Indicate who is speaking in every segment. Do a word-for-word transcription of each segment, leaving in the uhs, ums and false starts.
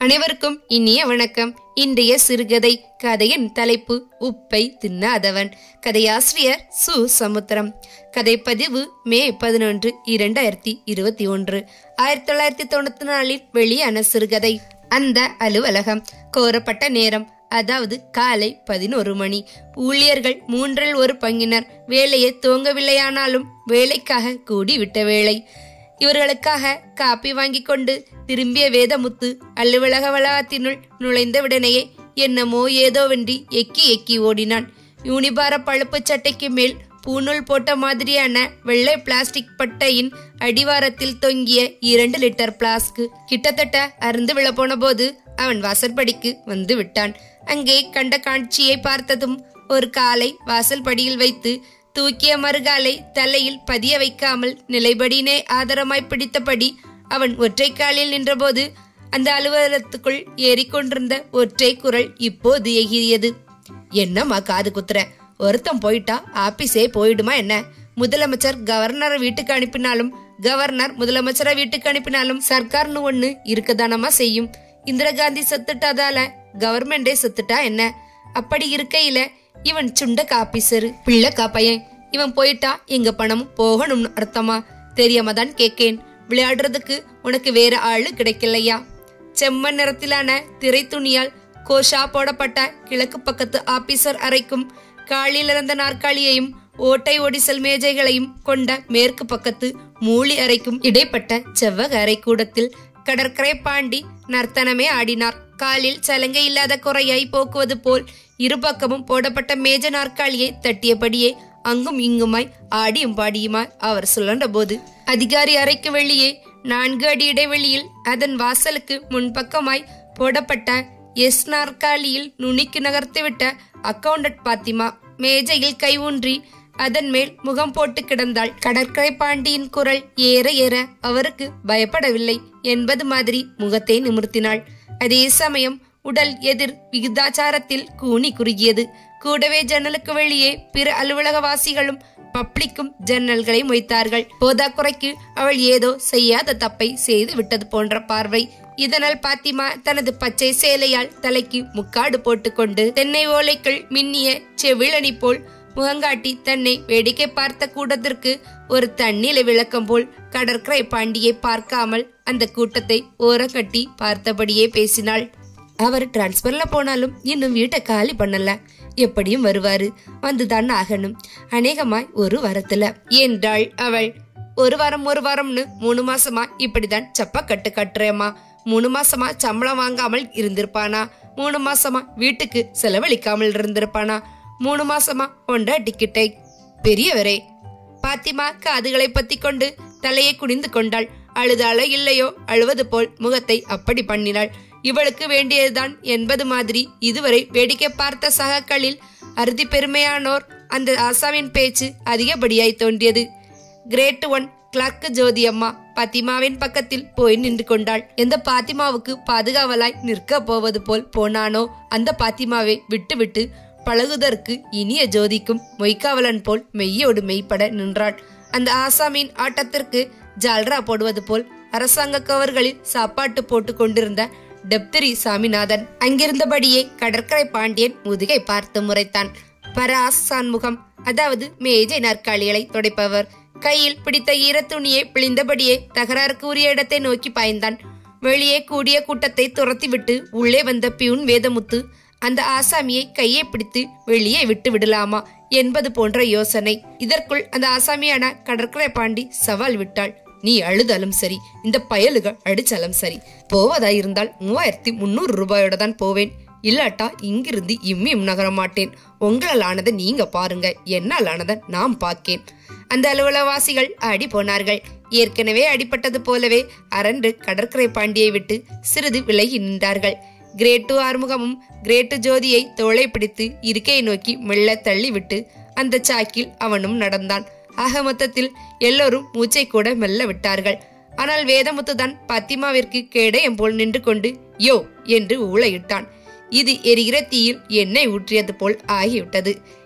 Speaker 1: அனைவருக்கும் இனிய வணக்கம். இன்றைய சிறுகதை. கதையின் தலைப்பு உப்பை தின்னாதவன். கதையாசிரியர் சு சமுத்திரம். கதைப்பதிவு மே பதினொன்று இரண்டாயிரத்தி இருபத்தி ஒன்று ஆயிரத்தி தொள்ளாயிரத்தி தொண்ணூத்தி நாலில் வெளியான சிறுகதை. அந்த அலுவலகம். கோரப்பட்ட நேரம், அதாவது காலை பதினோரு மணி. ஊழியர்கள் மூன்றில் ஒரு பங்கினர். வேலையை துவங்கவில்லையானாலும் வேலைக்காக கூடிவிட்ட வேளை. இவர்களுக்காக காப்பி வாங்கி கொண்டு திரும்பிய வேதமுத்து அலுவலக வளாகத்தினுள் நுழைந்தவுடனேயே என்னமோ ஏதோவென்றி எக்கி எக்கி ஓடினான். யூனிபார பழுப்பு சட்டைக்கு மேல் பூநூல் போட்ட மாதிரியான வெள்ளை பிளாஸ்டிக் பட்டையின் அடிவாரத்தில் தொங்கிய இரண்டு லிட்டர் பிளாஸ்கு கிட்டத்தட்ட அருந்து விழப்போன போது அவன் வாசற்படிக்கு வந்து விட்டான். அங்கே கண்ட காட்சியை பார்த்ததும் ஒரு காலை வாசல் படியில் வைத்து தூக்கிய மறுகாலை தலையில் பதிய வைக்காமல் நிலைபடினே ஆதரமாய் பிடித்தபடி அவன் ஒற்றை காலில் நின்றபோது அந்த அலுவலகத்துக்குள் ஏறிக்கொண்டிருந்த ஒற்றை குரல் இப்போது எகிரியது. என்னம்மா காது குத்துற? ஒருத்தம் போயிட்டா ஆபீஸே போயிடுமா என்ன? முதலமைச்சர் கவர்னரை வீட்டுக்கு அனுப்பினாலும் கவர்னர் முதலமைச்சரை வீட்டுக்கு அனுப்பினாலும் சர்க்கார்னு ஒண்ணு இருக்கதானமா செய்யும். இந்திரா காந்தி செத்துட்டாதால கவர்மெண்டே செத்துட்டா என்ன? அப்படி இருக்கையில இவன் சுண்ட காப்பீசரு பிள்ளை காப்பையன். இவன் போயிட்டா எங்க பணமும் போகணும்னு அர்த்தமா? தெரியாம தான் கேக்கேன். விளையாடுறதுக்கு உனக்கு வேற ஆளு கிடைக்கலையா? செம்மண் நிறத்திலான திரை துணியால் கோஷா போடப்பட்ட கிழக்கு பக்கத்து ஆபீசர் அறைக்கும் காலில் இறந்த நாற்காலியையும் ஓட்டை ஒடிசல் மேஜைகளையும் கொண்ட மேற்கு பக்கத்து மூலி அறைக்கும் இடைப்பட்ட செவ்வக அறை கூடத்தில் கடற்கரை பாண்டி நர்த்தனமே ஆடினார். காலில் சலங்கை இல்லாத குறையாய் போக்குவது போல் இருபக்கமும் போடப்பட்ட மேஜ நாற்காலியை தட்டியபடியே அங்கும் இங்குமாய் ஆடியும் பாடியுமாய் அவர் சுழன்ற போது அதிகாரி அறைக்கு வெளியே நான்கு அடி இடைவெளியில் அதன் வாசலுக்கு முன்பக்கமாய் போடப்பட்ட எஸ் நாற்காலியில் நுனிக்கு நகர்த்திவிட்ட அக்கவுண்டன்ட் பாத்திமா மேஜையில் கை ஊன்றி அதன் மேல் முகம் போட்டு கிடந்தாள். கடற்கரை பாண்டியின் குரல் ஏற ஏற அவருக்கு பயப்படவில்லை என்பது மாதிரி முகத்தை நிமிர்த்தினாள். அதே சமயம் உடல் எதிர் விகிதாச்சாரத்தில் கூனி குறுகியது. கூடவே ஜன்னலுக்கு வெளியே பிற அலுவலகவாசிகளும் பப்ளிக்கும் ஜன்னல்களை மொய்த்தார்கள். போதாக்குறைக்கு அவள் ஏதோ செய்யாத தப்பை செய்து விட்டது போன்ற பார்வை. இதனால் பாத்திமா தனது பச்சை சேலையால் தலைக்கு முக்காடு போட்டுக்கொண்டு தென்னை ஓலைக்குள் மின்னிய செவிழனி போல் முகங்காட்டி தன்னை வேடிக்கை பார்த்த கூட்டத்திற்கு ஒரு தண்ணீரை விளக்கம் போல் கடற்கரை பாண்டியை பார்க்காமல் அந்த கூட்டத்தை ஓரங்கட்டி பார்த்தபடியே பேசினாள். அவர் டிரான்ஸ்பர்ல போனாலும் இன்னும் வீட்டை காலி பண்ணல. எப்படியும் வருவாரு, வந்துதான் ஆகணும். அநேகமாய் ஒரு வாரத்துல என்றாள் அவள். ஒரு வாரம் ஒரு வாரம்னு மூணு மாசமா இப்படிதான் சப்ப கட்டு கட்டுறேம்மா. மூணு மாசமா சம்பளம் வாங்காமல் இருந்திருப்பானா? மூணு மாசமா வீட்டுக்கு செலவழிக்காமல் இருந்திருப்பானா? மூணு மாசமா ஒன்றா டிக்கெட்டை. பெரியவரே, பாத்திமா காதுகளை பத்தி கொண்டு தலையை குனிந்து கொண்டாள். அழுதாளோ இல்லையோ அழுவது போல் முகத்தை அப்படி பண்ணினாள். இவளுக்கு வேண்டியதுதான் என்பது மாதிரி இதுவரை வேடிக்கை பார்த்த சகக்களில் அறுதி பெருமையானோர் அந்த ஆசாவின் பேச்சு அதிகப்படியாய் தோன்றியது. கிரேட் ஒன் கிளார்க் ஜோதி அம்மா பாத்திமாவின் பக்கத்தில் போய் நின்று கொண்டாள். எந்த பாத்திமாவுக்கு பாதுகாவலாய் நிற்க போவது போல் போனானோ அந்த பாத்திமாவை விட்டு விட்டு பழகுதற்கு இனிய ஜோதிக்கும் மொய்காவலன் போல் மெய்யோடு மெய்ப்பட நின்றாள். அந்த ஆசாமின் ஆட்டத்திற்கு ஜால்ரா போடுவது போல் அரசாங்க கவர்களில் சாப்பாட்டு போட்டு கொண்டிருந்த டெப்திரி சாமிநாதன் அங்கிருந்தபடியே கடற்கரை பாண்டியன் முதுகை பார்த்து முறைத்தான். பராஸ் சான்முகம், அதாவது மேஜை நாற்காலிகளை துடைப்பவர், கையில் பிடித்த ஈரத்துணியை பிழிந்தபடியே தகராறுக்கு உரிய இடத்தை நோக்கி பாய்ந்தான். வெளியே கூடிய கூட்டத்தை துரத்திவிட்டு உள்ளே வந்த பியூன் வேதமுத்து அந்த ஆசாமியை கையை பிடித்து வெளியே விட்டு விடலாமா என்பது போன்ற யோசனை. இதற்குள் அந்த ஆசாமியான கடற்கரை பாண்டி சவால் விட்டாள். நீ அழுதாலும் சரி, இந்த பயலுக அடிச்சாலும் சரி, போவதாயிருந்தால் மூவாயிரத்தி முன்னூறு ரூபாயோட தான் போவேன். இல்லாட்டா இங்கிருந்து இம்மியும் நகர மாட்டேன். உங்களால் ஆனதை நீங்க பாருங்க, என்னால் ஆனதை நாம் பார்க்கேன். அந்த அலுவலவாசிகள் அடி போனார்கள். ஏற்கனவே அடிப்பட்டது போலவே அரண்டு கடற்கரை பாண்டியை விட்டு சிறிது விலகி நின்றார்கள். கிரேட்டு ஆறுமுகமும் கிரேட்டு ஜோதியை தோளை பிடித்து இருக்கையை நோக்கி மெல்ல தள்ளிவிட்டு அந்த சாக்கில் அவனும் நடந்தான். ஆக மொத்தத்தில் எல்லோரும் மூச்சை கூட மெல்ல விட்டார்கள். ஆனால் வேதமுத்துதான் பாத்திமாவிற்கு கேடயம் போல் நின்று கொண்டு யோ என்று ஊளையிட்டான். இது எரிகிற தீயில் எண்ணெய் ஊற்றியது போல் ஆகிவிட்டது.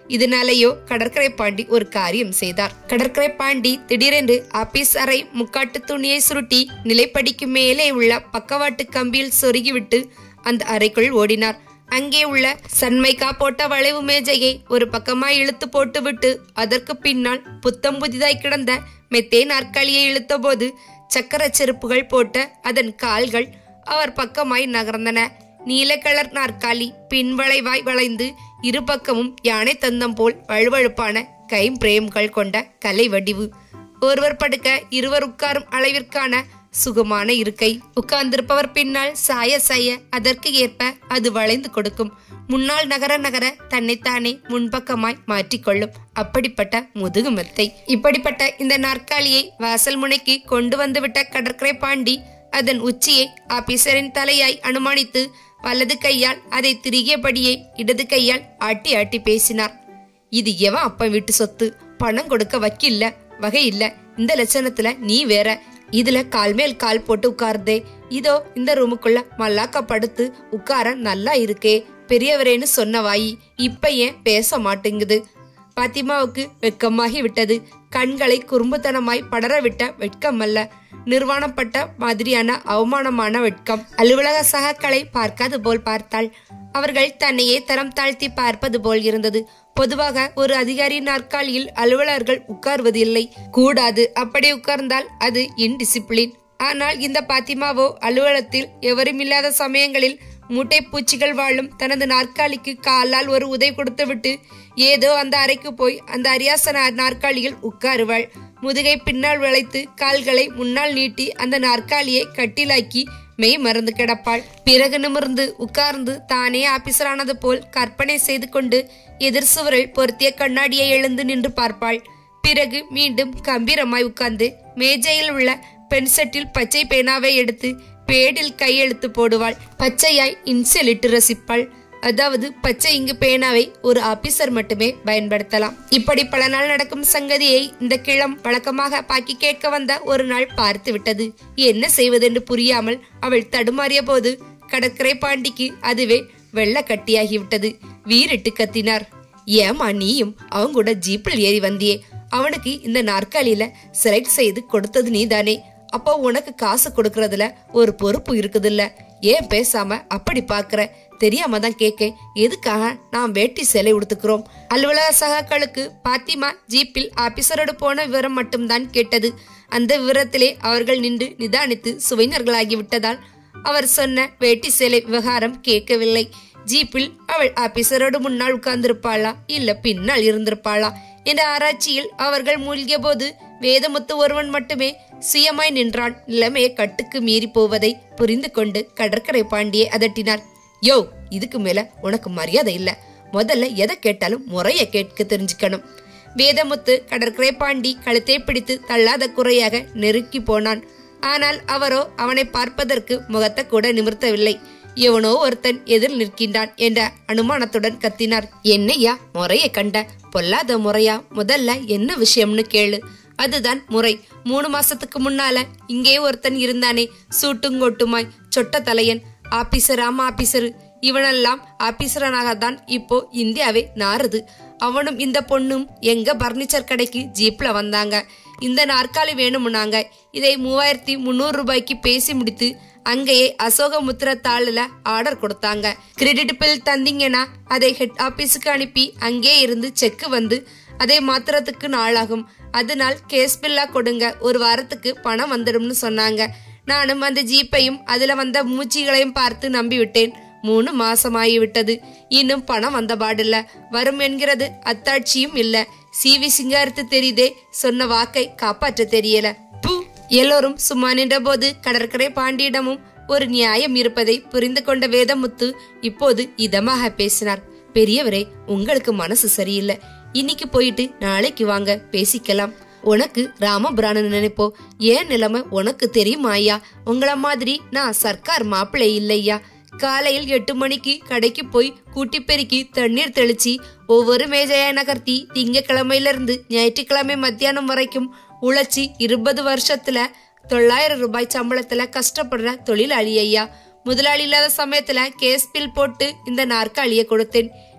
Speaker 1: இதனாலேயோ கடற்கரை பாண்டி ஒரு காரியம் செய்தார். கடற்கரை பாண்டி திடீரென்று ஆபீஸ் அறை முக்காட்டு துணியை சுருட்டி நிலைப்படிக்கு மேலே உள்ள பக்கவாட்டு கம்பியில் சொருகிவிட்டு அந்த அறைக்குள் ஓடினார். அங்கே உள்ள சன்மைக்கா போட்ட வளைவு மேஜையை ஒரு பக்கமாய் இழுத்து போட்டுவிட்டு அதற்கு பின்னால் புத்தம் புதிதாய் கிடந்த மெத்தே நாற்காலியை இழுத்த போது சக்கர செருப்புகள் போட்ட அதன் கால்கள் அவர் பக்கமாய் நகர்ந்தன. நீல கலர் நாற்காலி பின்வளைவாய் வளைந்து இரு பக்கமும் யானை தந்தம் போல் வழுவழுப்பான கைம்பிரேம்கள் கொண்ட கலை வடிவு. ஒருவர் படுக்க இருவர் உட்காரும் அளவிற்கான சுகமான இருக்கை. உட்கார்ந்திருப்பவர் பின்னால் சாய சாய அதற்கு ஏற்ப அது வளைந்து கொடுக்கும். முன்னால் நகர நகர தன்னைத்தானே முன்பக்கமாய் மாற்றிக்கொள்ளும். அப்படிப்பட்ட முதுகு மெத்தை. இப்படிப்பட்ட இந்த நாற்காலியை வாசல் முனைக்கு கொண்டு வந்துவிட்ட கடற்கரை பாண்டி அதன் உச்சியை ஆபீசரின் தலையாய் அனுமானித்து வலது கையால் அதை திரிகியபடியே இடது கையால் ஆட்டி ஆட்டி பேசினார். இது எவன் அப்ப வீட்டு சொத்து, பணம் கொடுக்க வக்கில்ல வகை இல்ல. இந்த லட்சணத்துல நீ வேற. இதுல கால் மேல் கால் போட்டு உட்கார்ந்தே. இதோ இந்த ரூமுக்குள்ள மல்லாக்க படுத்து உட்கார நல்லா இருக்கே. பெரியவரேன்னு சொன்ன வாயி இப்ப ஏன் பேச மாட்டேங்குது? பாத்திமாவுக்கு வெட்கமாகி விட்டது. கண்களை குறும்புத்தனமாய் படர விட்ட வெட்கம் அல்ல, நிர்வாணப்பட்ட மாதிரியான அவமானமான வெட்கம். அலுவலக சகாக்களை பார்க்காது போல் பார்த்தாள். அவர்கள் தன்னையே தரம் தாழ்த்தி பார்ப்பது போல் இருந்தது. பொதுவாக ஒரு அதிகாரி நாற்காலியில் அலுவலர்கள் உட்கார்வது இல்லை, கூடாது. அப்படி உட்கார்ந்தால் அது இன்டிசிப்ளின். ஆனால் இந்த பாத்திமாவோ அலுவலகத்தில் எவரும் இல்லாத சமயங்களில் மூட்டை பூச்சிகள் வாழும் தனது நாற்காலிக்கு காலால் ஒரு உதை கொடுத்து விட்டு ஏதோ அந்த அறைக்கு போய் அந்த அரியாசன நாற்காலியில் உட்காருவாள். முதுகை பின்னால் வளைத்து கால்களை முன்னால் நீட்டி அந்த நாற்காலியை கட்டிலாக்கி மெய் மறந்து கிடப்பாள். பிறகு நிமிர்ந்து உட்கார்ந்து தானே ஆபீசரானது போல் கற்பனை செய்து கொண்டு எதிர் சுவரில் பொருத்திய கண்ணாடியை எழுந்து நின்று பார்ப்பாள். பிறகு மீண்டும் கம்பீரமாய் உட்கார்ந்து மேஜையில் உள்ள பென்செட்டில் பச்சை பேனாவை எடுத்து பேடில் கையெழுத்து போடுவாள். பச்சையாய் இன்சிலிட்டு ரசிப்பாள். அதாவது பச்சை இங்கு பேனாவை ஒரு ஆபீசர் மட்டுமே பயன்படுத்தலாம். இப்படி பல நாள் நடக்கும் சங்கதியை இந்த கிழம் வழக்கமாக பாக்கி கேட்க வந்த ஒரு நாள் பார்த்து விட்டது. என்ன செய்வதென்று புரியாமல் அவள் தடுமாறிய போது கடற்கரை பாண்டிக்கு அதுவே வெள்ள கட்டியாகிவிட்டது. வீரிட்டு கத்தினார். ஏமா நீயும் அவங்க கூட ஜீப்பில் ஏறி வந்தியே? அவனுக்கு இந்த நாற்காலியில செலக்ட் செய்து கொடுத்தது நீதானே? அப்போ உனக்கு காசு கொடுக்கறதுல ஒரு பொறுப்பு இருக்குதுல்ல? ஏன் பேசாம அப்படி பாக்குற? தெரியாம தான் கேட்க. எதுக்காக நாம் வேட்டி சேலை உடுத்துக்கிறோம்? அலுவலக சகாக்களுக்கு பாத்திமா ஜீப்பில் ஆபீசரோடு போன விவரம் மட்டும்தான் கேட்டது. அந்த விவரத்திலே அவர்கள் நின்று நிதானித்து சுவைஞர்களாகி விட்டதால் அவர் சொன்ன வேட்டி சேலை விவகாரம் கேட்கவில்லை. ஜீப்பில் அவள் ஆபீசரோடு முன்னால் உட்கார்ந்திருப்பாளா இல்ல பின்னால் இருந்திருப்பாளா என்ற ஆராய்ச்சியில் அவர்கள் மூழ்கிய போது வேதமுத்து ஒருவன் மட்டுமே சுயமாய் நின்றான். நிலைமையை கட்டுக்கு மீறி போவதை புரிந்து கொண்டு கடற்கரை பாண்டியை அதட்டினார். யோ, இதுக்கு மேல உனக்கு மரியாதை இல்ல. முதல்ல எதை கேட்டாலும் முறைய கேட்க தெரிஞ்சுக்கணும். வேதமுத்து கடற்கரை பாண்டி கழுத்தை பிடித்து தள்ளாத குறையாக நெருக்கி போனான். ஆனால் அவரோ அவனை பார்ப்பதற்கு முகத்தை கூட நிமிர்த்தவில்லை. எவனோ ஒருத்தன் எதிர் நிற்கின்றான் என்ற அனுமானத்துடன் கத்தினார். என்னையா முறைய கண்ட? பொல்லாத முறையா? முதல்ல என்ன விஷயம்னு கேளு. அதுதான் முறை. மூணு மாசத்துக்கு முன்னால இங்கே ஒருத்தன் இருந்தானே, சூட்டுங்கோட்டுமாய் சொட்ட தலையன். ஆபீசர். ஆமா ஆபீசரு. இவனெல்லாம் ஆபீசரனாகத்தான் இப்போ இந்தியாவே நாறுது. அவனும் இந்த பொண்ணும் எங்க பர்னிச்சர் கடைக்கு ஜீப்ல வந்தாங்க. இந்த நாற்காலி வேணும்னாங்க. இதை மூவாயிரத்தி முன்னூறு ரூபாய்க்கு பேசி முடித்து அங்கேயே அசோகமுத்திர தாளில ஆர்டர் கொடுத்தாங்க. கிரெடிட் பில் தந்தீங்கன்னா அதை ஹெட் ஆபீஸுக்கு அனுப்பி அங்கே இருந்து செக்கு வந்து அதை மாத்திரத்துக்கு நாளாகும். அதனால் கேஸ் பில்லா கொடுங்க, ஒரு வாரத்துக்கு பணம் வந்துடும்னு சொன்னாங்க. நானும் அந்த ஜீப்பையும் அதுல வந்த மூச்சிகளையும் பார்த்து நம்பி விட்டேன். மூணு மாசமாகி விட்டது. இன்னும் பணம் வந்த பாடில்ல. வரும் என்கிறது அத்தாட்சியும் இல்ல. சிவி சிங்காரத்து தெரியுதே, சொன்ன வாக்கை காப்பாற்ற தெரியல. எல்லோரும் சும்மா நின்ற போது கடற்கரை பாண்டியிடமும் ஒரு நியாயம் இருப்பதை புரிந்து கொண்ட வேதமுத்து இப்போது இதமாக பேசினார். பெரியவரே, உங்களுக்கு மனசு சரியில்லை. இன்னைக்கு போயிட்டு நாளைக்கு வாங்க, பேசிக்கலாம். உனக்கு ராமபுராணன் நினைப்போ? ஏன் நிலைமை உனக்கு தெரியுமா ஐயா? உங்கள மாதிரி நான் சர்க்கார் மாப்பிள்ளை இல்லையா. காலையில் எட்டு மணிக்கு கடைக்கு போய் கூட்டி பெருக்கி தண்ணீர் தெளிச்சு ஒவ்வொரு மேஜையா நகர்த்தி திங்கக்கிழமையில இருந்து ஞாயிற்றுக்கிழமை மத்தியானம் வரைக்கும் உழைச்சி இருபது வருஷத்துல தொள்ளாயிரம் ரூபாய் சம்பளத்துல கஷ்டப்படுற தொழிலாளி ஐயா. முதலாளி இல்லாத சமயத்துல கேஸ் பில் போட்டு இந்த நாற்காலிய கொடுத்தேன்.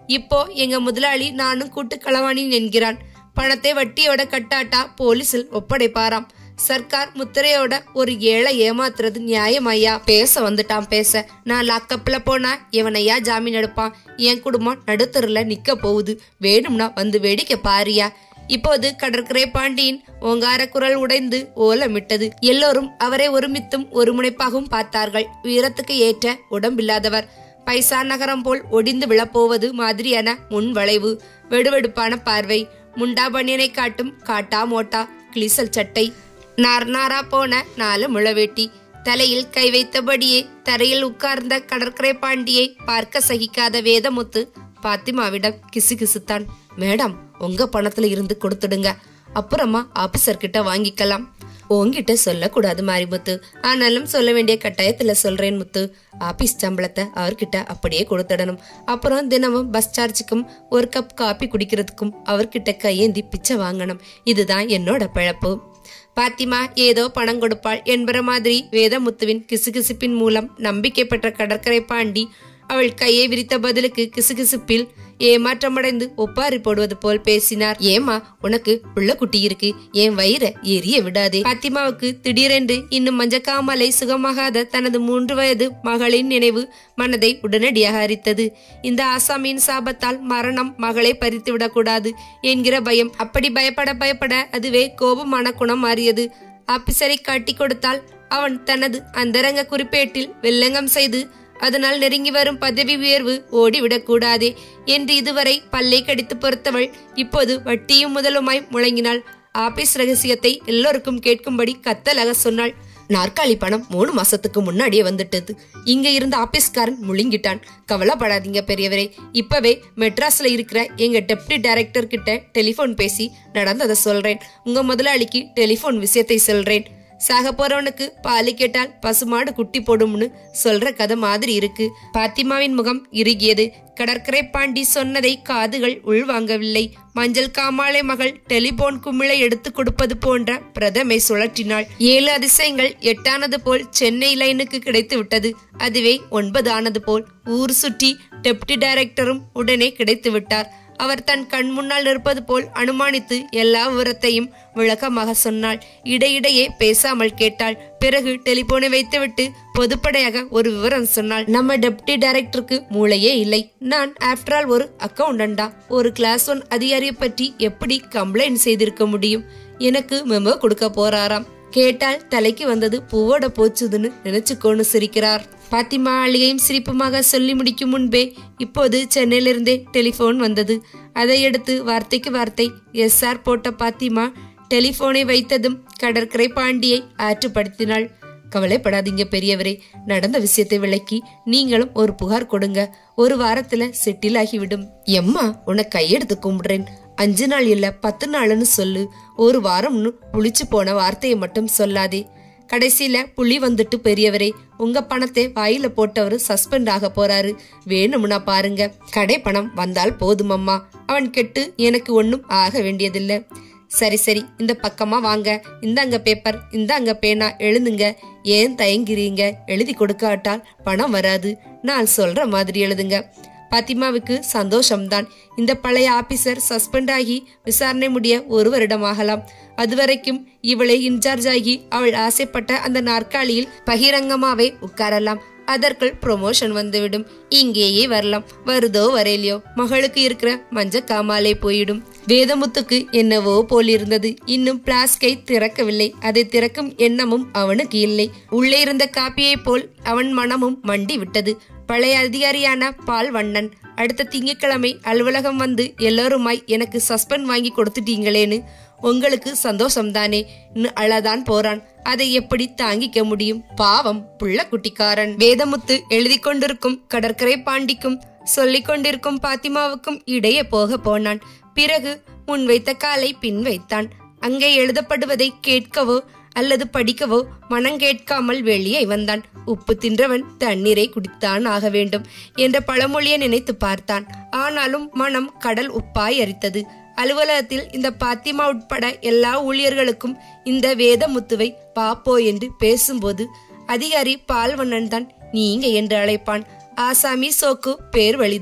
Speaker 1: இப்போ எங்க முதலாளி நானும் கூட்டு களவாணி என்கிறான். பணத்தை வட்டியோட கட்டாட்டா போலீஸில் ஒப்படைப்பாராம். சர்க்கார் முத்திரையோட ஒரு ஏழை ஏமாத்துறது நியாயமையா? பேச வந்துட்டான் பேச. நான் லாக்கப்ல போனா இவனையா ஜாமீன் எடுப்பான்? என் குடும்பம் நடுத்தருல நிக்க போகுது. வேணும்னா வந்து வேடிக்கை பாரியா. இப்போது கடற்கரை பாண்டியின் ஓங்கார குரல் உடைந்து ஓலமிட்டது. எல்லோரும் அவரை ஒருமித்தும் ஒரு முனைப்பாகவும் பார்த்தார்கள். உயரத்துக்கு ஏற்ற உடம்பில்லாதவர், பைசா நகரம் போல் ஒடிந்து விழப்போவது மாதிரியான முன் வளைவு, வெடுவெடுப்பான பார்வை, முண்டா பனியனை காட்டும் காட்டா மோட்டா கிளிசல் சட்டை, நார் நாரா போன நாலு முளவேட்டி, தலையில் கை வைத்தபடியே தரையில் உட்கார்ந்த கடற்கரை பாண்டியை பார்க்க சகிக்காத வேதமுத்து பாத்திமாவிடம் கிசு கிசுத்தான். மேடம், உங்க பணத்துல இருந்து கொடுத்துடுங்க, அப்புறமா ஆபீசர் கிட்ட வாங்கிக்கலாம். உன்கிட்ட சொல்லக்கூடாது மாரிமுத்து, ஆனாலும் சொல்ல வேண்டிய கட்டாயத்துல சொல்றேன் முத்து. ஆபீஸ் சம்பளத்தை அவர்கிட்ட அப்படியே கொடுத்துடணும். அப்புறம் தினமும் பஸ் சார்ஜுக்கும் ஒரு கப் காப்பி குடிக்கிறதுக்கும் அவர்கிட்ட கையேந்தி பிச்சை வாங்கணும். இதுதான் என்னோட பிழப்பு. பாத்திமா ஏதோ பணம் கொடுப்பாள் என்பற மாதிரி வேதமுத்துவின் கிசுகிசுப்பின் மூலம் நம்பிக்கை பெற்ற கடற்கரை பாண்டி அவள் கையை விரித்த பதிலுக்கு கிசுகிசுப்பில் ஏமாற்றமடைந்து ஒப்பாரி போடுவது போல் பேசினார். ஏமா, உனக்கு புள்ள குட்டி இருக்கு, என் வயிற எரிய விடாதே. பாத்திமாவுக்கு திடீரென்று இன்னும் மஞ்சக்காமலை சுகமாகாத தனது மூன்று வயது மகளின் நினைவு மனதை உடனடியாக அரித்தது. இந்த ஆசாமியின் சாபத்தால் மரணம் மகளை பறித்து விடக்கூடாது என்கிற பயம். அப்படி பயப்பட பயப்பட அதுவே கோபமான குணம் மாறியது. ஆபிசரை காட்டி கொடுத்தால் அவன் தனது அந்தரங்க குறிப்பேட்டில் வெள்ளங்கம் செய்து அதனால் நெருங்கி வரும் பதவி உயர்வு ஓடிவிடக்கூடாதே என்று இதுவரை பல்லை கடித்து பொறுத்தவள் இப்போது வட்டியும் முதலுமாய் முழங்கினாள். ஆபீஸ் ரகசியத்தை எல்லோருக்கும் கேட்கும்படி கத்தலாக சொன்னாள். நாற்காலி பணம் மூணு மாசத்துக்கு முன்னாடியே வந்துட்டது. இங்க இருந்த ஆபீஸ்காரன் முழுங்கிட்டான். கவலைப்படாதீங்க பெரியவரே, இப்பவே மெட்ராஸ்ல இருக்கிற எங்க டெப்டி டைரக்டர் கிட்ட டெலிபோன் பேசி நடந்ததை சொல்றேன். உங்க முதலாளிக்கு டெலிபோன் விஷயத்தை சொல்றேன். சாக போறவனுக்கு பாலு கேட்டால் பசுமாடு குட்டி போடும்னு சொல்ற கதை மாதிரி இருக்கு. பாத்திமாவின் முகம் இறுகியது. கடற்கரை பாண்டி சொன்னதை காதுகள் உள்வாங்கவில்லை. மஞ்சள் காமாலை மகள் டெலிபோன் குமிழை எடுத்து கொடுப்பது போன்ற பிரதமை சுழற்றினாள். ஏழு அதிசயங்கள் எட்டானது போல் சென்னை லைனுக்கு கிடைத்து விட்டது. அதுவே ஒன்பது ஆனது போல் ஊர் சுற்றி டெப்டி டைரக்டரும் உடனே கிடைத்து விட்டார். அவர் தன் கண் முன்னால் இருப்பது போல் அனுமானித்து எல்லா விவரத்தையும் விளக்கமாக சொன்னாள். இடையிடையே பேசாமல் கேட்டாள். பிறகு டெலிபோனை வைத்துவிட்டு பொதுப்படையாக ஒரு விவரம் சொன்னாள். நம்ம டெப்டி டைரக்டருக்கு மூளையே இல்லை. நான் ஆஃப்டர் ஆல் ஒரு அக்கவுண்டண்டா. ஒரு கிளாஸ் ஒன் அதிகாரியை பற்றி எப்படி கம்ப்ளைண்ட் செய்திருக்க முடியும்? எனக்கு மெமோ கொடுக்க போறாராம். கேட்டால் தலைக்கு வந்தது பூவோட போச்சுதுன்னு நினைச்சுக்கோன்னு சிரிக்கிறார். பாத்திமா அழுகையும் சிரிப்புமாக சொல்லி முடிக்கும் முன்பே இப்போது சென்னையிலிருந்தே டெலிபோன் வந்தது. அதை எடுத்து வார்த்தைக்கு வார்த்தை எஸ் ஆர் போட்ட பாத்திமா டெலிபோனை வைத்ததும் கடற்கரை பாண்டியை ஆற்றுப்படுத்தினாள். கவலைப்படாதீங்க பெரியவரே, நடந்த விஷயத்தை விளக்கி நீங்களும் ஒரு புகார் கொடுங்க. ஒரு வாரத்துல செட்டில் ஆகிவிடும். எம்மா, உன்னை கையெடுத்து கும்பிடுறேன். அஞ்சு நாள் இல்ல பத்து நாள்னு சொல்லு. ஒரு வாரம்னு புளிச்சு போன வார்த்தையை மட்டும் சொல்லாதே. கடைசியில புலி வந்துட்டு பெரியவரே, உங்க பணத்தை வாயில போட்டவரு சஸ்பெண்ட் ஆக போறாரு. வேணும்னா பாருங்க. கடை பணம் வந்தால் போதும் அம்மா. அவன் கெட்டு எனக்கு ஒன்னும் ஆக வேண்டியதில்லை. சரி சரி, இந்த பக்கமா வாங்க. இந்தாங்க பேப்பர், இந்தாங்க பேனா, எழுதுங்க. ஏன் தயங்குறீங்க? எழுதி கொடுக்காட்டால் பணம் வராது. நான் சொல்ற மாதிரி எழுதுங்க. பாத்திமாவுக்கு சந்தோஷம்தான். இந்த பழைய ஆபீசர் சஸ்பெண்ட் ஆகி விசாரணை முடிய ஒரு வருடம் ஆகலாம். அதுவரைக்கும் இவளை இன்சார்ஜ் ஆகி அவள் ஆசைப்பட்ட அந்த நாற்காலியில் பகிரங்கமாவே உட்காரலாம். அதற்குள் ப்ரொமோஷன் வந்துவிடும். இங்கேயே வரலாம். வருதோ வரையிலையோ மகளுக்கு இருக்கிற மஞ்ச காமாலே போயிடும். வேதமுத்துக்கு என்னவோ போலிருந்தது. இன்னும் பிளாஸ்கை திறக்கவில்லை. அதை திறக்கும் எண்ணமும் அவனுக்கு இல்லை. உள்ளே இருந்த காப்பியை போல் அவன் மனமும் மண்டி விட்டது. பழைய அதிகாரியான பால் வண்ணன் அடுத்த திங்கட்கிழமை அலுவலகம் வந்து எல்லோருமாய் எனக்கு சஸ்பெண்ட் வாங்கி கொடுத்துட்டீங்களேன்னு உங்களுக்கு சந்தோஷம்தானே அழதான் போறான். அதை எப்படி தாங்கிக்க முடியும்? பாவம் புள்ள குட்டிக்காரன். வேதமுத்து எழுதி கொண்டிருக்கும் கடற்கரை பாண்டிக்கும் சொல்லிக் கொண்டிருக்கும் பாத்திமாவுக்கும் இடையே போக போனான். பிறகு முன் வைத்த காலை பின் வைத்தான். அங்கே எழுதப்படுவதை கேட்கவோ அல்லது படிக்கவோ மனம் கேட்காமல் வெளியே வந்தான். உப்பு தின்றவன் தண்ணீரை குடித்தான் ஆக வேண்டும் என்ற பழமொழியை நினைத்து பார்த்தான். ஆனாலும் மனம் கடல் உப்பாய் அரித்தது. அலுவலகத்தில் இந்த பாத்திமா உட்பட எல்லா ஊழியர்களுக்கும் இந்த வேதமுத்துவை பாப்போ என்று பேசும்போது அதிகாரி பால்வண்ணன் தான் நீங்க என்று அழைப்பான். ஆசாமி சோக்கு பேர் வழிதான்.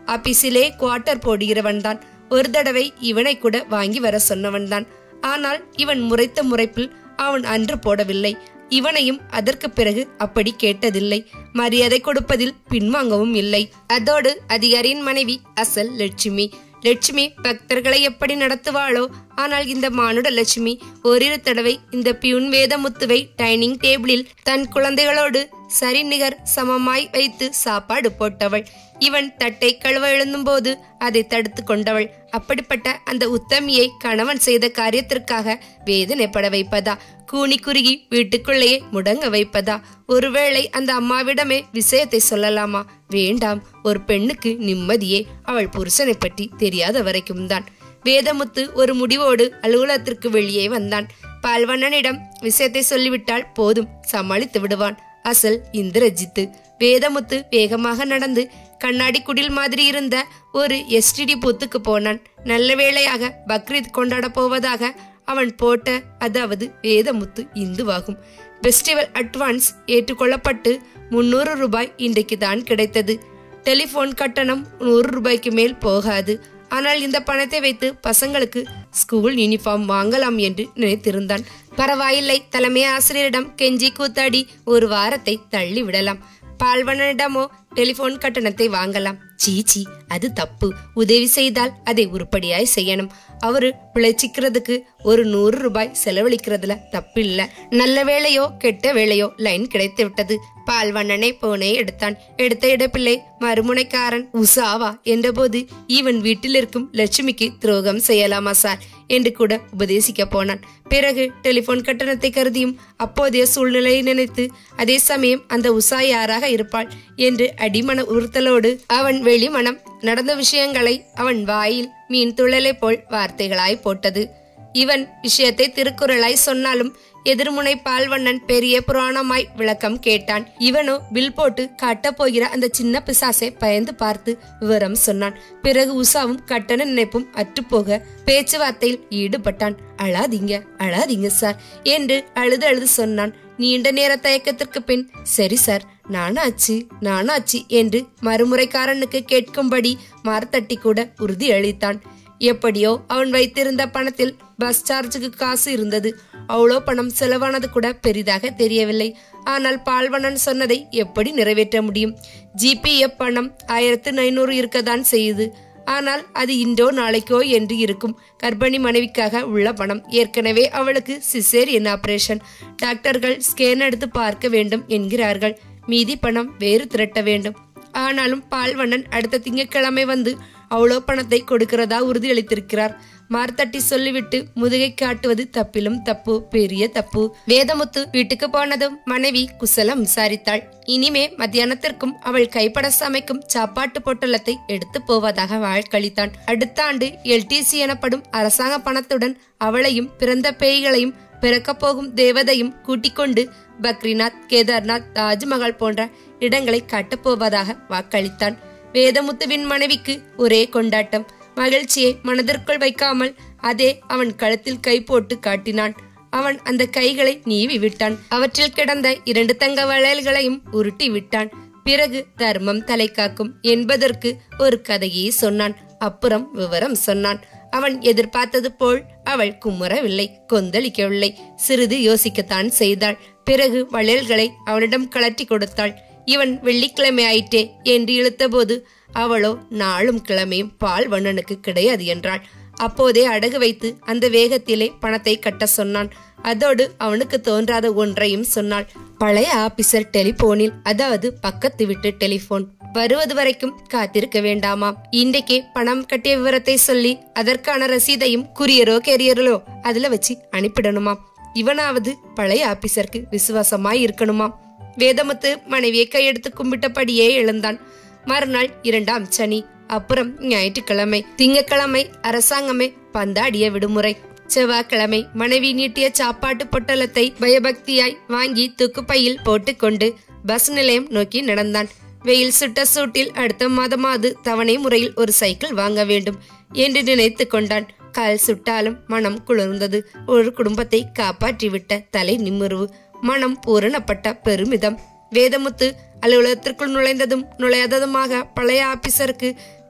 Speaker 1: ஆபீஸிலே குவார்டர் போடுகிறவன் தான். ஒரு தடவை இவனை கூட வாங்கி வர சொன்னவன் தான். ஆனால் இவன் முறைத்த முறைப்பில் அவன் அன்று போடவில்லை. இவனையும் அதற்கு பிறகு அப்படி கேட்டதில்லை. மரியாதை கொடுப்பதில் பின்வாங்கவும் இல்லை. அதோடு அதிகாரியின் மனைவி அசல் லட்சுமி. லட்சுமி பக்தர்களை எப்படி நடத்துவாளோ, ஆனால் இந்த மானுட லட்சுமி ஓரிரு தடவை இந்த பியூன் வேதமுத்துவை டைனிங் டேபிளில் தன் குழந்தைகளோடு சரிநிகர் சமமாய் வைத்து சாப்பாடு போட்டவள். இவன் தட்டை கழுவ எழுந்தும் போது அதை தடுத்து கொண்டவள். அப்படிப்பட்ட அந்த உத்தமியை கணவன் செய்த காரியத்திற்காக வேதனைப்பட வைப்பதா? கூனி குறுகி வீட்டுக்குள்ளேயே முடங்க வைப்பதா? ஒருவேளை அந்த அம்மாவிடமே விஷயத்தை சொல்லலாமா? வேண்டாம். ஒரு பெண்ணுக்கு நிம்மதியே அவள் புருஷனை பற்றி தெரியாத வரைக்கும் தான். வேதமுத்து ஒரு முடிவோடு அலுவலகத்திற்கு வெளியே வந்தான். பால்வண்ணனிடம் விஷயத்தை சொல்லிவிட்டால் போதும், சமாளித்து விடுவான். அசல் இந்திரஜித்து. வேதமுத்து வேகமாக நடந்து கண்ணாடி குடில் மாதிரி இருந்த ஒரு எஸ்டிடி பூத்துக்கு போனான். நல்ல வேளையாக பக்ரீத் கொண்டாட போவதாக அவன் போட்ட, அதாவது வேதமுத்து இந்துவாகும், பெஸ்டிவல் அட்வான்ஸ் ஏற்றுக்கொள்ளப்பட்டு முன்னூறு ரூபாய் இன்றைக்கு தான் கிடைத்தது. டெலிபோன் கட்டணம் நூறு ரூபாய்க்கு மேல் போகாது. ஆனால் இந்த பணத்தை வைத்து பசங்களுக்கு ஸ்கூல் யூனிஃபார்ம் வாங்கலாம் என்று நினைத்திருந்தான். பரவாயில்லை, தலைமை ஆசிரியரிடம் கெஞ்சி கூத்தாடி ஒரு வாரத்தை தள்ளி விடலாம். பால்வனிடமோ டெலிபோன் கட்டணத்தை வாங்கலாம். சீச்சி, அது தப்பு. உதவி செய்தால் அதை உருப்படியாய் செய்யணும். அவரு பிழைச்சிக்கிறதுக்கு ஒரு நூறு ரூபாய் செலவழிக்கிறதுல தப்பில்ல. நல்ல வேளையோ கெட்ட வேளையோ லைன் கிடைத்து விட்டது. பால்வண்ணனை போனே எடுத்தான். எடுத்த இடப்பிள்ளை மறுமுனைக்காரன் உசாவா என்ற போது இவன் வீட்டில் இருக்கும் லட்சுமிக்கு துரோகம் செய்யலாமா சார் என்று கூட உபதேசிக்க போனான். பிறகு டெலிபோன் கட்டணத்தை கருதியும் அப்போதைய சூழ்நிலையை நினைத்து, அதே சமயம் அந்த உஷா யாராக இருப்பாள் என்று அடிமன உறுத்தலோடு அவன் வெளிமனம் நடந்த விஷயங்களை அவன் வாயில் மீன் துழலை போல் வார்த்தைகளாய் போட்டது. இவன் விஷயத்தை திருக்குறளாய் சொன்னாலும் எதிர்முனை பால்வண்ணன் பெரிய புராணமாய் விளக்கம் கேட்டான். இவனோ பில் போட்டு காட்டப் போகிற அந்த சின்ன பிசாசை பயந்து பார்த்து விவரம் சொன்னான். பிறகு உஷாவும் கட்டண நினைப்பும் அற்றுப்போக பேச்சுவார்த்தையில் ஈடுபட்டான். அழாதீங்க அழாதீங்க சார் என்று அழுது அழுது சொன்னான். நீண்ட நேர தயக்கத்திற்கு பின், சரி சார், நானாச்சு நானாச்சு என்று மறுமுறைக்காரனுக்கு கேட்கும்படி மார்த்தட்டி கூட உறுதி அளித்தான். எப்படியோ அவன் வைத்திருந்த பணத்தில் பஸ் சார்ஜுக்கு காசு இருந்தது. அவ்வளோ பணம் செலவானது கூட பெரிதாக தெரியவில்லை. ஆனால் பால்வண்ணன் சொன்னதை எப்படி நிறைவேற்ற முடியும்? ஜிபிஎஃப் பணம் ஆயிரத்து ஐநூறு இருக்கத்தான் செய்யுது. ஆனால் அது இன்றோ நாளைக்கோ என்று இருக்கும். கர்ப்பிணி மனைவிக்காக உள்ள பணம். ஏற்கனவே அவளுக்கு சிசேரியன் ஆபரேஷன். டாக்டர்கள் ஸ்கேன் எடுத்து பார்க்க வேண்டும் என்கிறார்கள். மீதி பணம் வேறு திரட்ட வேண்டும். ஆனாலும் பால்வண்ணன் அடுத்த திங்கட்கிழமை வந்து அவ்வளோ பணத்தை கொடுக்கிறதா உறுதியளித்திருக்கிறார். மார்த்தட்டி சொல்லிவிட்டு முதுகை காட்டுவது தப்பிலும் தப்பு, பெரிய தப்பு. வேதமுத்து வீட்டுக்கு போனதும் மனைவி குசலம் விசாரித்தாள். இனிமே மத்தியானத்திற்கும் அவள் கைப்பட சமைக்கும் சாப்பாட்டு பொட்டலத்தை எடுத்து போவதாக வாழ்க்கழித்தான். அடுத்த ஆண்டு எல்டிசி எனப்படும் அரசாங்க பணத்துடன் அவளையும் பிறந்த பேய்களையும் பிறக்க போகும் தேவதையும் கூட்டிக் கொண்டு பக்ரிநாத், கேதார்நாத், தாஜ்மஹால் போன்ற இடங்களை காட்டப்போவதாக வாக்களித்தான். வேதமுத்துவின் மனைவிக்கு ஒரே கொண்டாட்டம். மகிழ்ச்சியை மனதிற்குள் வைக்காமல் அதே அவன் கழுத்தில் கை போட்டு காட்டினான். அவன் அந்த கைகளை நீவி விட்டான். அவற்றில் கிடந்த இரண்டு தங்க வளையல்களையும் உருட்டி விட்டான். பிறகு தர்மம் தலை காக்கும் என்பதற்கு ஒரு கதையை சொன்னான். அப்புறம் விவரம் சொன்னான். அவன் எதிர்பார்த்தது போல் அவள் குமுறவில்லை, கொந்தளிக்கவில்லை. சிறிது யோசிக்கத்தான் செய்தாள். பிறகு வளையல்களை அவனிடம் கலட்டி கொடுத்தாள். இவன் வெள்ளிக்கிழமை ஆயிற்றே என்று இழுத்த போது அவளோ நாளும் கிழமையும் பால்வண்ணனுக்கு கிடையாது என்றாள். அப்போதே அடகு வைத்து அந்த வேகத்திலே பணத்தை கட்ட சொன்னான். அதோடு அவனுக்கு தோன்றாத ஒன்றையும் சொன்னாள். பழைய ஆபீசர் டெலிபோனில், அதாவது பக்கத்து விட்டு டெலிபோன் வருவது வரைக்கும் காத்திருக்க வேண்டாமாம். இன்றைக்கே பணம் கட்டிய விவரத்தை சொல்லி அதற்கான ரசீதையும் குரியரோ கேரியரோ அதுல வச்சு அனுப்பிடணுமாம். இவனாவது பழைய ஆபீசருக்கு விசுவாசமாய் இருக்கணுமாம். வேதமுத்து மனைவியை கையெடுத்து கும்பிட்டபடியே எழுந்தான். மறுநாள் இரண்டாம் சனி, அப்புறம் ஞாயிற்றுக்கிழமை. திங்கக்கிழமை அரசாங்கமே பந்தாடிய விடுமுறை. செவ்வாய்க்கிழமை மனைவி நீட்டிய சாப்பாட்டு பொட்டலத்தை பயபக்தியாய் வாங்கி தூக்குப்பையில் போட்டுக்கொண்டு பஸ் நிலையம் நோக்கி நடந்தான். வெயில் சுட்ட சூட்டில் அடுத்த மாதமாவது தவணை முறையில் ஒரு சைக்கிள் வாங்க வேண்டும் என்று நினைத்து கொண்டான். கால் சுட்டாலும் மனம் குளிர்ந்தது. ஒரு குடும்பத்தை காப்பாற்றிவிட்ட தலை நிமிர்வு, மனம் பூரணப்பட்ட பெருமிதம். வேதமுத்து அலுவலகத்திற்குள் நுழைந்ததும் நுழையாததுமாக பழைய ஆபீசருக்கு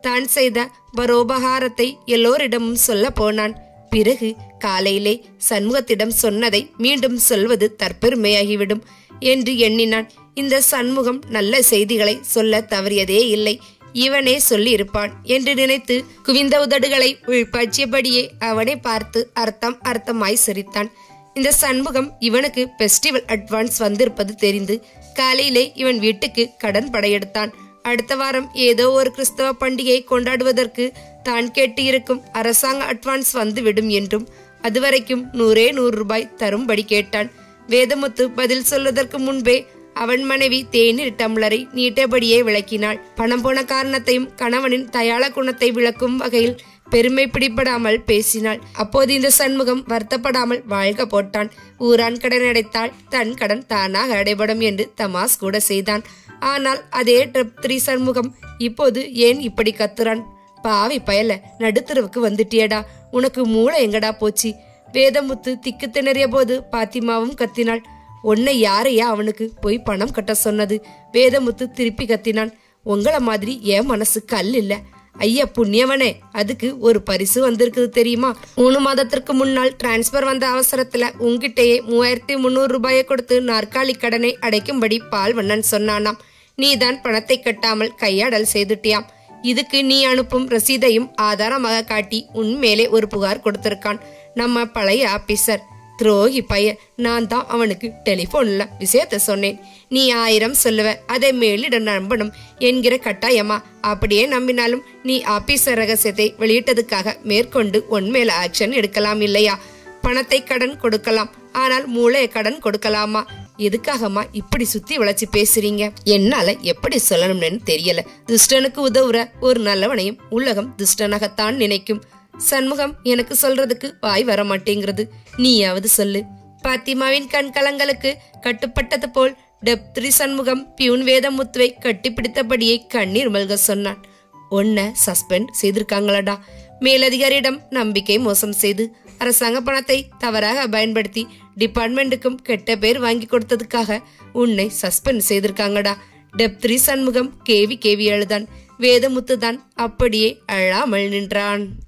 Speaker 1: தான் செய்த பரோபகாரத்தை எல்லோரிடமும் சொல்ல போனான். பிறகு காலையிலே சண்முகத்திடம் சொன்னதை மீண்டும் சொல்வது தற்பெருமையாகிவிடும் என்று எண்ணினான். இந்த சண்முகம் நல்ல செய்திகளை சொல்ல தவறியதே இல்லை, இவனே சொல்லி இருப்பான் என்று நினைத்து குவிந்த உதடுகளை உள்பாய்ச்சியபடியே அவனை பார்த்து அர்த்தம் அர்த்தமாய் சிரித்தான். இந்த சண்முகம் இவனுக்கு பெஸ்டிவல் அட்வான்ஸ் வந்திருப்பது தெரிந்து காலையிலே இவன் வீட்டுக்கு கடன் படையெடுத்தான். அடுத்த வாரம் ஏதோ ஒரு கிறிஸ்தவ பண்டிகையை கொண்டாடுவதற்கு தான் கேட்டு இருக்கும் அரசாங்க அட்வான்ஸ் வந்து விடும் என்றும் அதுவரைக்கும் நூறே நூறு ரூபாய் தரும்படி கேட்டான். வேதமுத்து பதில் சொல்வதற்கு முன்பே அவன் மனைவி தேநீர் டம்ளரை நீட்டபடியே விளக்கினாள். பணம் போன காரணத்தையும் கணவனின் தயாள குணத்தை விளக்கும் வகையில் பெருமை பிடிபடாமல் பேசினாள். அப்போது இந்த சண்முகம் வருத்தப்படாமல் வாழ்க போட்டான். ஊரான் கடன் அடைத்தால் தன் கடன் தானாக அடைபடும் என்று தமாஸ் கூட செய்தான். ஆனால் அதே ட்ரிப் த்ரீ சண்முகம் இப்போது ஏன் இப்படி கத்துறான்? பாவி பயல, நடுத்தரவுக்கு வந்துட்டியடா, உனக்கு மூளை எங்கடா போச்சு? வேதமுத்து திக்கு திணறிய போது பாத்திமாவும் கத்தினாள். உன்னை யாரையா அவனுக்கு போய் பணம் கட்ட சொன்னது? வேதமுத்து திருப்பி கத்தினான். உங்கள மாதிரி என் மனசு கல் இல்ல ஐயா புண்ணியவனே, அதுக்கு ஒரு பரிசு வந்திருக்குது தெரியுமா? மூணு மாதத்திற்கு முன்னால் டிரான்ஸ்பர் வந்த அவசரத்துல உங்ககிட்டயே மூவாயிரத்தி முன்னூறு ரூபாயை கொடுத்து நாற்காலி கடனை அடைக்கும்படி பால்வண்ணன் சொன்னானாம். நீதான் பணத்தை கட்டாமல் கையாடல் செய்துட்டியாம். இதுக்கு நீ அனுப்பும் ரசீதையும் ஆதாரமாக காட்டி உன்மேலே ஒரு புகார் கொடுத்திருக்கான் நம்ம பழைய ஆபீசர். துரோகி பைய, நான் தான் அவனுக்கு டெலிபோன்ல விஷயத்த சொன்னேன். நீ ஆயிரம் சொல்லுவ, அதை மேலிட நம்பணும் என்கிற கட்டாயமா? அப்படியே நம்பினாலும் நீ ஆபீசர் ரகசியத்தை வெளியிட்டதுக்காக மேற்கொண்டு உன்மேல ஆக்ஷன் எடுக்கலாம் இல்லையா? பணத்தை கடன் கொடுக்கலாம், ஆனால் மூளையை கடன் கொடுக்கலாமா? எதுக்காகமா இப்படி சுத்தி வளைச்சு பேசுறீங்க? என்னால எப்படி சொல்லணும்னு தெரியல. துஷ்டனுக்கு உதவுற ஒரு நல்லவனையும் உலகம் துஷ்டனாகத்தான் நினைக்கும். சண்முகம் எனக்கு சொல்றதுக்கு வாய் வர மாட்டேங்கிறது, நீயாவது சொல்லு. பாத்திமாவின் கண்கலங்களுக்கு கட்டுப்பட்டது போல் டெப்த்ரி சண்முகம் பியூன் வேதமுத்துவை கட்டிப்பிடித்தபடியே கண்ணீர் மல்க சொன்னான். உன்னை சஸ்பெண்ட் செய்திருக்காங்களடா. மேலதிகாரியிடம் நம்பிக்கை மோசம் செய்து அரசாங்க பணத்தை தவறாக பயன்படுத்தி டிபார்ட்மெண்ட்டுக்கும் கெட்ட பேர் வாங்கி கொடுத்ததுக்காக உன்னை சஸ்பெண்ட் செய்திருக்காங்கடா. டெப்த்ரி சண்முகம் கேவி கேவி அழுதான். வேதமுத்து தான் அப்படியே அழாமல் நின்றான்.